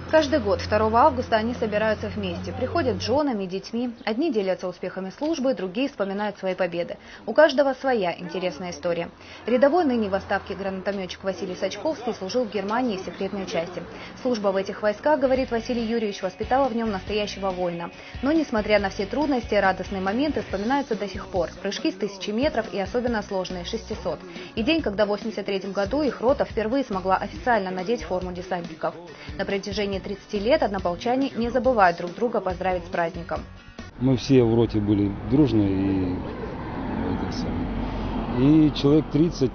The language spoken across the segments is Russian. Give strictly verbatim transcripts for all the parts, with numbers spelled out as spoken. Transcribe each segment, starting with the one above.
Каждый год второго августа они собираются вместе, приходят с женами, детьми. Одни делятся успехами службы, другие вспоминают свои победы. У каждого своя интересная история. Рядовой ныне в отставке гранатометчик Василий Сачковский служил в Германии в секретной части. Служба в этих войсках, говорит Василий Юрьевич, воспитала в нем настоящего воина. Но, несмотря на все трудности, радостные моменты вспоминаются до сих пор. Прыжки с тысячи метров и особенно сложные – шестисот. И день, когда в восемьдесят третьем году их рота впервые смогла официально надеть форму десантников. На протяжении тридцати лет однополчане не забывают друг друга поздравить с праздником. Мы все в роте были дружные, и, и человек тридцать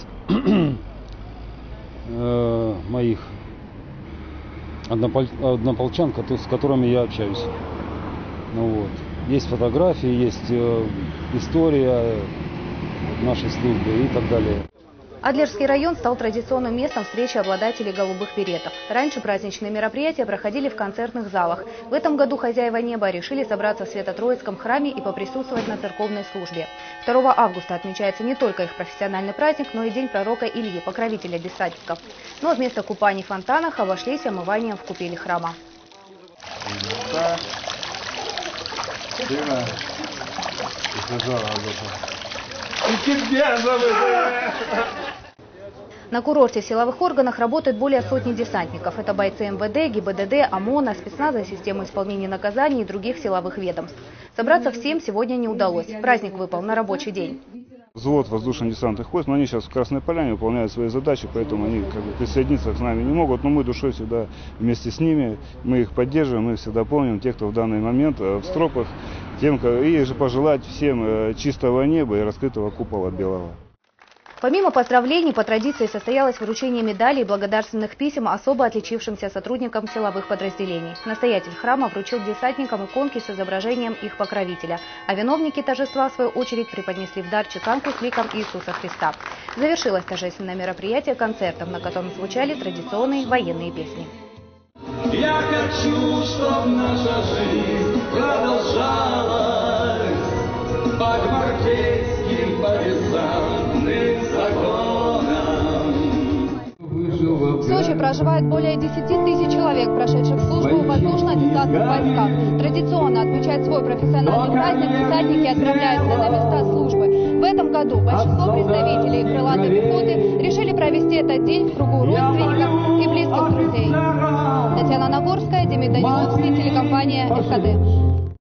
э, моих однопол, однополчан, с которыми я общаюсь. Ну, вот. Есть фотографии, есть э, история нашей службы и так далее. Адлерский район стал традиционным местом встречи обладателей голубых беретов. Раньше праздничные мероприятия проходили в концертных залах. В этом году хозяева неба решили собраться в Свято-Троицком храме и поприсутствовать на церковной службе. второго августа отмечается не только их профессиональный праздник, но и день пророка Ильи, покровителя десантников. Но вместо купаний в фонтанах обошлись омыванием в купели храма. На курорте в силовых органах работают более сотни десантников. Это бойцы эм вэ дэ, гэ и бэ дэ дэ, ОМОНа, спецназа, системы исполнения наказаний и других силовых ведомств. Собраться всем сегодня не удалось. Праздник выпал на рабочий день. Взвод воздушно-десантных войск, но они сейчас в Красной Поляне выполняют свои задачи, поэтому они как бы присоединиться к нами не могут, но мы душой всегда вместе с ними, мы их поддерживаем, мы всегда помним тех, кто в данный момент в стропах, тем, и же пожелать всем чистого неба и раскрытого купола белого. Помимо поздравлений, по традиции состоялось вручение медалей и благодарственных писем особо отличившимся сотрудникам силовых подразделений. Настоятель храма вручил десантникам иконки с изображением их покровителя, а виновники торжества, в свою очередь, преподнесли в дар чеканку с ликом Иисуса Христа. Завершилось торжественное мероприятие концертом, на котором звучали традиционные военные песни. Я хочу, чтобы наша жизнь продолжалась по гвардейским повесанным законам. В Сочи проживает более десяти тысяч человек, прошедших службу в воздушно-десантных войсках. Традиционно отмечать свой профессиональный праздник десантники отправляются на места службы. В этом году большинство представителей крылатой пехоты решили провести этот день в кругу родственников и близких друзей. Татьяна Нагорская, Демид Даниловский, телекомпания эр ка дэ.